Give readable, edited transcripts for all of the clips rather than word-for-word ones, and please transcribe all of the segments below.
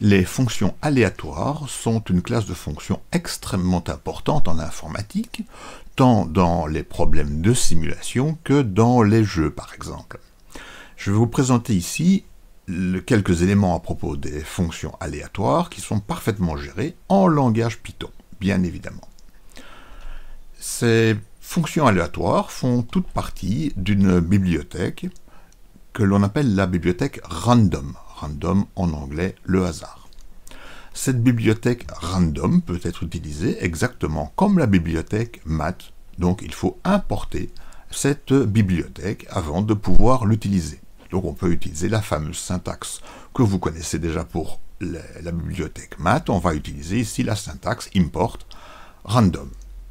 Les fonctions aléatoires sont une classe de fonctions extrêmement importante en informatique, tant dans les problèmes de simulation que dans les jeux par exemple. Je vais vous présenter ici quelques éléments à propos des fonctions aléatoires qui sont parfaitement gérées en langage Python, bien évidemment. Ces fonctions aléatoires font toute partie d'une bibliothèque que l'on appelle la bibliothèque random. Random en anglais, le hasard. Cette bibliothèque random peut être utilisée exactement comme la bibliothèque math, donc il faut importer cette bibliothèque avant de pouvoir l'utiliser. Donc on peut utiliser la fameuse syntaxe que vous connaissez déjà pour la bibliothèque math. On va utiliser ici la syntaxe import random.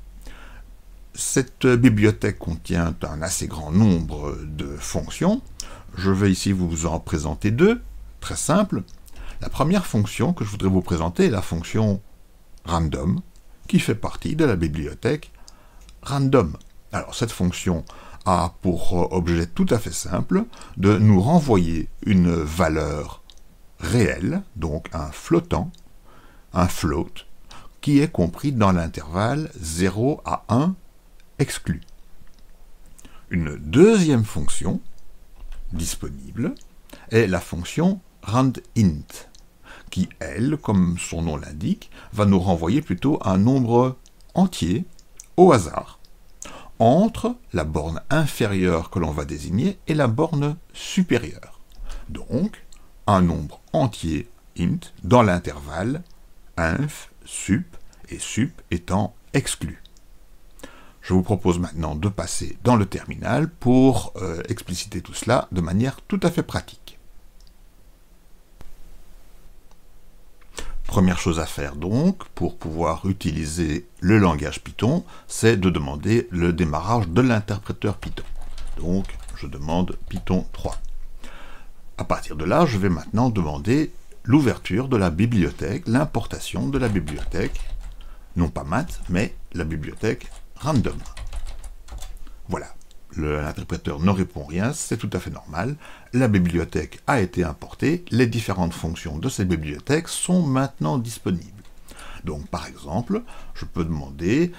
Cette bibliothèque contient un assez grand nombre de fonctions. Je vais ici vous en présenter deux, très simples. La première fonction que je voudrais vous présenter est la fonction random, qui fait partie de la bibliothèque random. Alors cette fonction a pour objet tout à fait simple de nous renvoyer une valeur réelle, donc un flottant, un float, qui est compris dans l'intervalle 0 à 1 exclu. Une deuxième fonction disponible est la fonction randint, qui, elle, comme son nom l'indique, va nous renvoyer plutôt un nombre entier au hasard, entre la borne inférieure que l'on va désigner et la borne supérieure. Donc, un nombre entier int dans l'intervalle inf, sup, et sup étant exclu. Je vous propose maintenant de passer dans le terminal pour expliciter tout cela de manière tout à fait pratique. Première chose à faire donc, pour pouvoir utiliser le langage Python, c'est de demander le démarrage de l'interpréteur Python. Donc, je demande Python 3. À partir de là, je vais maintenant demander l'ouverture de la bibliothèque, l'importation de la bibliothèque, non pas math, mais la bibliothèque random. Voilà, l'interpréteur ne répond rien, c'est tout à fait normal. La bibliothèque a été importée, les différentes fonctions de cette bibliothèque sont maintenant disponibles. Donc par exemple, je peux demander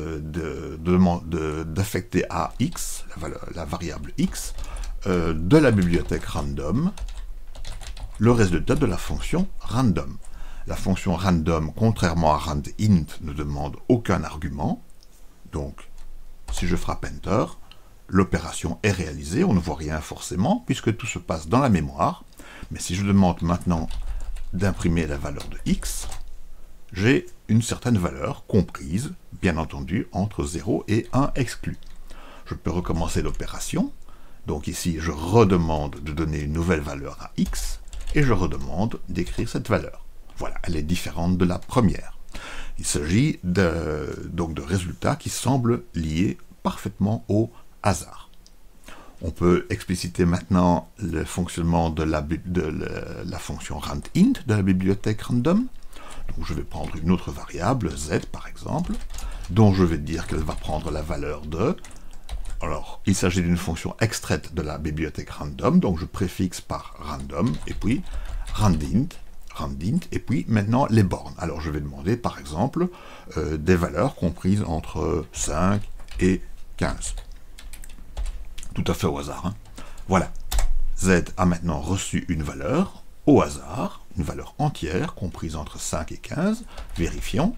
d'affecter à x, la variable x, de la bibliothèque random, le résultat de la fonction random. La fonction random, contrairement à randint, ne demande aucun argument. Donc, si je frappe Enter, l'opération est réalisée, on ne voit rien forcément, puisque tout se passe dans la mémoire. Mais si je demande maintenant d'imprimer la valeur de x, j'ai une certaine valeur comprise, bien entendu, entre 0 et 1 exclu. Je peux recommencer l'opération. Donc ici, je redemande de donner une nouvelle valeur à x, et je redemande d'écrire cette valeur. Voilà, elle est différente de la première. Il s'agit donc de résultats qui semblent liés parfaitement au hasard. On peut expliciter maintenant le fonctionnement de la fonction randint de la bibliothèque random. Donc je vais prendre une autre variable, z par exemple, dont je vais dire qu'elle va prendre la valeur de... Alors, il s'agit d'une fonction extraite de la bibliothèque random, donc je préfixe par random, et puis randint, et puis maintenant les bornes. Alors je vais demander par exemple des valeurs comprises entre 5 et 15. Tout à fait au hasard. Hein. Voilà. Z a maintenant reçu une valeur au hasard, une valeur entière comprise entre 5 et 15. Vérifions.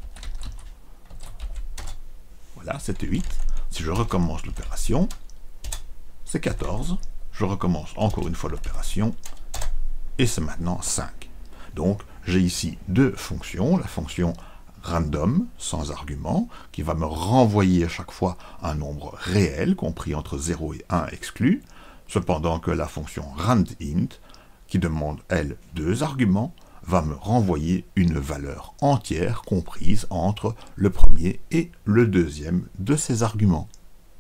Voilà, c'était 8. Si je recommence l'opération, c'est 14. Je recommence encore une fois l'opération, et c'est maintenant 5. Donc, j'ai ici deux fonctions, la fonction random, sans argument, qui va me renvoyer à chaque fois un nombre réel, compris entre 0 et 1 exclu, cependant que la fonction randint, qui demande, elle, deux arguments, va me renvoyer une valeur entière comprise entre le premier et le deuxième de ces arguments.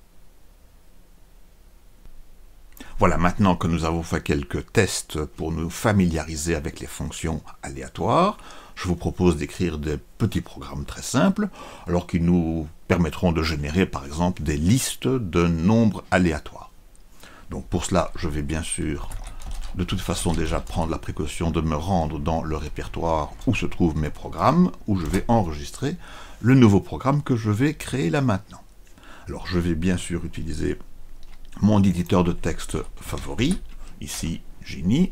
Voilà, maintenant que nous avons fait quelques tests pour nous familiariser avec les fonctions aléatoires, je vous propose d'écrire des petits programmes très simples, alors qui nous permettront de générer par exemple des listes de nombres aléatoires. Donc pour cela, je vais bien sûr de toute façon déjà prendre la précaution de me rendre dans le répertoire où se trouvent mes programmes, où je vais enregistrer le nouveau programme que je vais créer là maintenant. Alors je vais bien sûr utiliser mon éditeur de texte favori, ici Geany.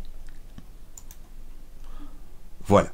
Voilà.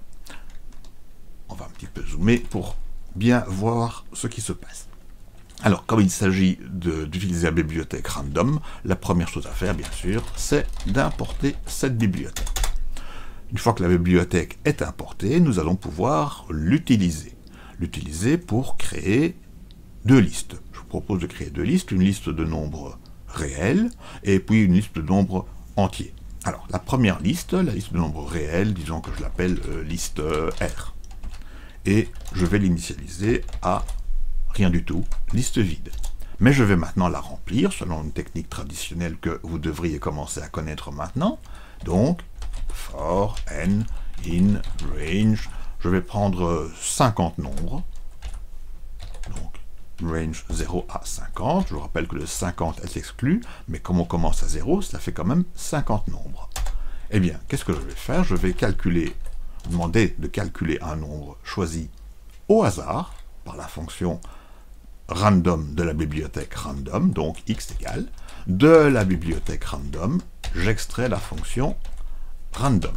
On va un petit peu zoomer pour bien voir ce qui se passe. Alors, comme il s'agit d'utiliser la bibliothèque random, la première chose à faire, bien sûr, c'est d'importer cette bibliothèque. Une fois que la bibliothèque est importée, nous allons pouvoir l'utiliser. L'utiliser pour créer deux listes. Je vous propose de créer deux listes, une liste de nombres réels et puis une liste de nombres entiers. Alors, la première liste, la liste de nombres réels, disons que je l'appelle liste R. Et je vais l'initialiser à rien du tout, liste vide. Mais je vais maintenant la remplir selon une technique traditionnelle que vous devriez commencer à connaître maintenant. Donc, for n in range, je vais prendre 50 nombres. Donc, range 0 à 50. Je vous rappelle que le 50 est exclu, mais comme on commence à 0, ça fait quand même 50 nombres. Eh bien, qu'est-ce que je vais faire? Je vais demander de calculer un nombre choisi au hasard par la fonction random de la bibliothèque random, donc x égale, de la bibliothèque random, j'extrais la fonction random.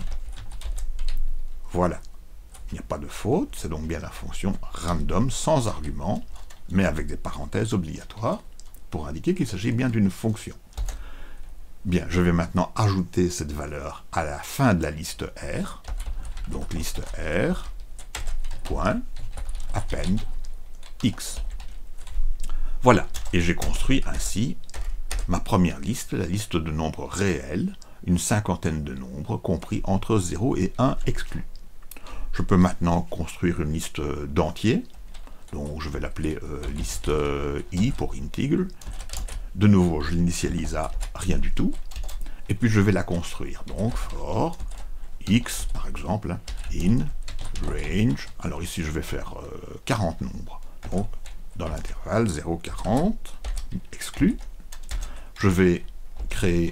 Voilà. Il n'y a pas de faute, c'est donc bien la fonction random sans argument, mais avec des parenthèses obligatoires, pour indiquer qu'il s'agit bien d'une fonction. Bien, je vais maintenant ajouter cette valeur à la fin de la liste R, donc liste R, point, append, x. Voilà, et j'ai construit ainsi ma première liste, la liste de nombres réels, une cinquantaine de nombres compris entre 0 et 1 exclus. Je peux maintenant construire une liste d'entiers, donc je vais l'appeler liste i pour integer. De nouveau, je l'initialise à rien du tout, et puis je vais la construire. Donc for x, par exemple, in range, alors ici je vais faire 40 nombres, donc dans l'intervalle 0, 40, exclu. Je vais créer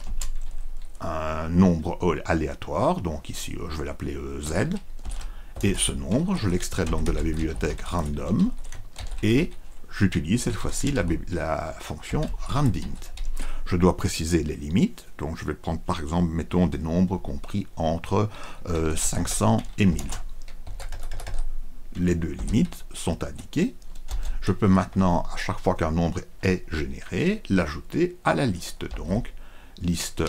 un nombre aléatoire, donc ici je vais l'appeler z, et ce nombre, je l'extrais donc de la bibliothèque random, et j'utilise cette fois-ci la fonction randint. Je dois préciser les limites, donc je vais prendre par exemple, mettons des nombres compris entre 500 et 1000. Les deux limites sont indiquées. Je peux maintenant, à chaque fois qu'un nombre est généré, l'ajouter à la liste. Donc, liste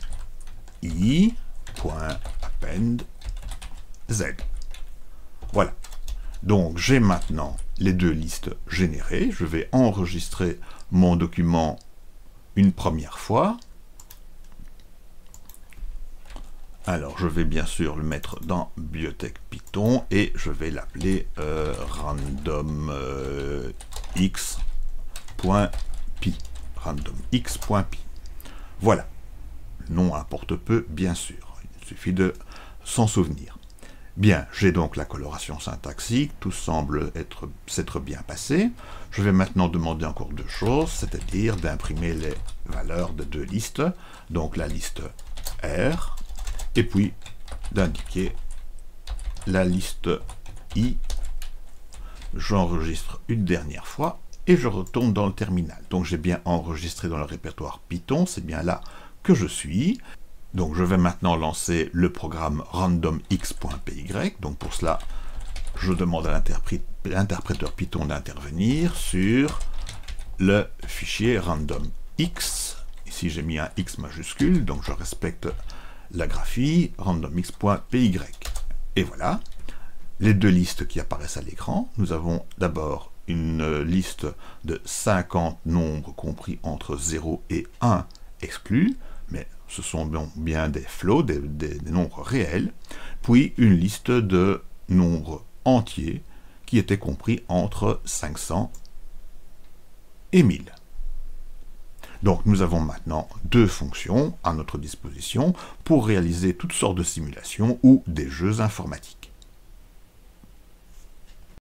i.append z. Voilà. Donc, j'ai maintenant les deux listes générées. Je vais enregistrer mon document une première fois. Alors, je vais bien sûr le mettre dans bibliothèque Python et je vais l'appeler randomx.py. Randomx.py. Voilà. Le nom importe peu, bien sûr. Il suffit de s'en souvenir. Bien, j'ai donc la coloration syntaxique, tout semble s'être bien passé. Je vais maintenant demander encore deux choses, c'est-à-dire d'imprimer les valeurs de deux listes, donc la liste R, et puis d'indiquer la liste I. J'enregistre une dernière fois et je retourne dans le terminal. Donc j'ai bien enregistré dans le répertoire Python, c'est bien là que je suis. Donc je vais maintenant lancer le programme randomx.py. Donc pour cela, je demande à l'interpréteur Python d'intervenir sur le fichier randomx. Ici j'ai mis un x majuscule, donc je respecte la graphie randomx.py. Et voilà, les deux listes qui apparaissent à l'écran. Nous avons d'abord une liste de 50 nombres compris entre 0 et 1 exclus, mais ce sont bien des flots, des nombres réels, puis une liste de nombres entiers qui étaient compris entre 500 et 1000. Donc nous avons maintenant deux fonctions à notre disposition pour réaliser toutes sortes de simulations ou des jeux informatiques.